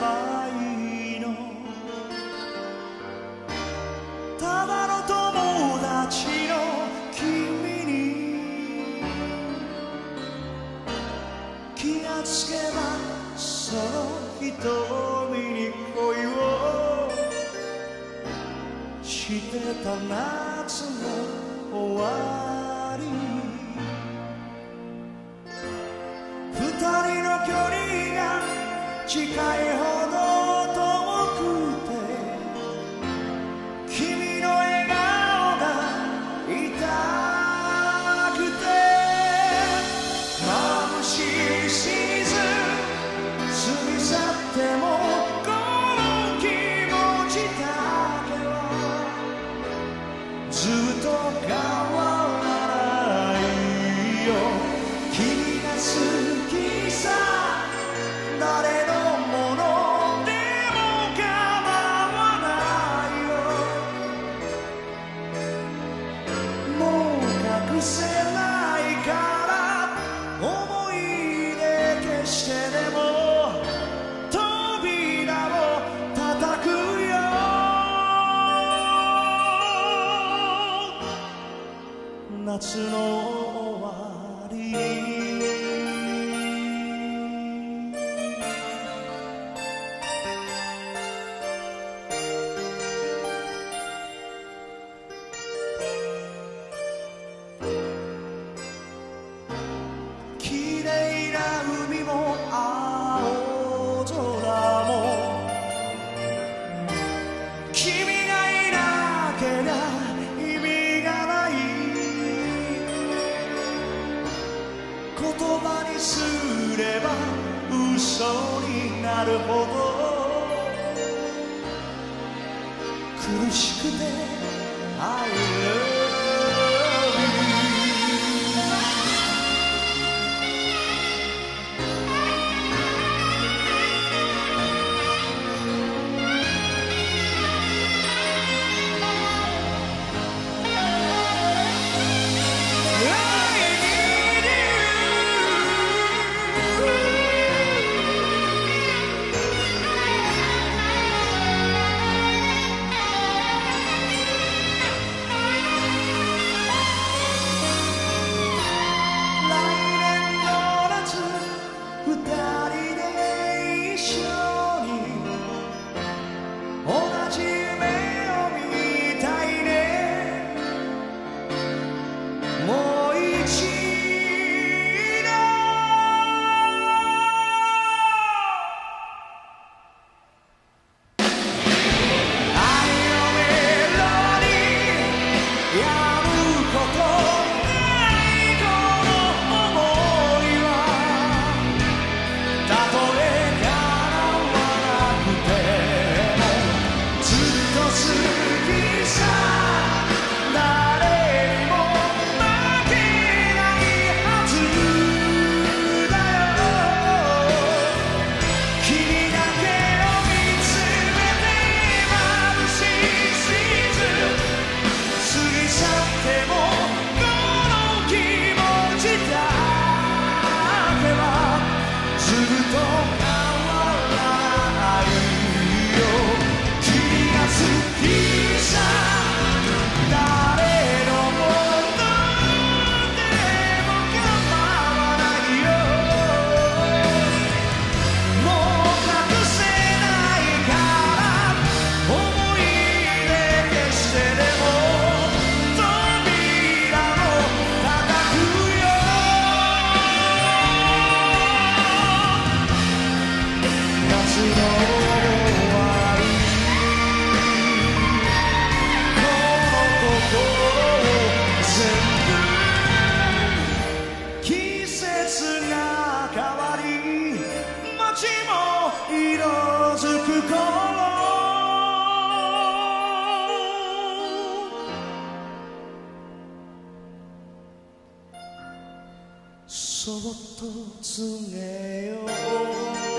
ばいいの。ただの友達の君に気がつけばその瞳に恋をしてた夏の終わり。二人の距離が近いほど遠くて君の笑顔が痛くて眩しいシーズン過ぎ去ってもこの気持ちだけはずっと変わらないよ。君が好きさ誰のものでも構わないよ。もう隠せないから思い出消してでも扉を叩くよ。夏の終わりに綺麗な海も青空も君がいなけりゃ意味がない。言葉にすれば嘘になるほど苦しくて I love you。そっと告げよう